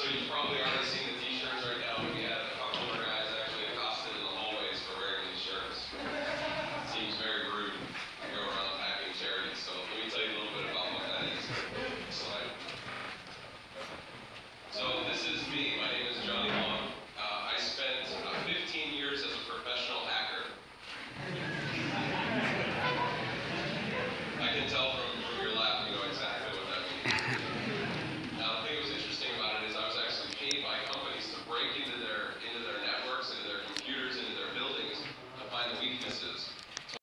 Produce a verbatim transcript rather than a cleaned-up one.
So you've probably already seen the t-shirts right now. We have a couple of guys actually accosted in the hallways for wearing these shirts. Seems very rude to go around packing charities. So let me tell you a little bit about what that is. Slide. So this is me. My name is Johnny Long. Uh, I spent uh, fifteen years as a professional hacker. I can tell from, from your laugh, you know exactly what that means.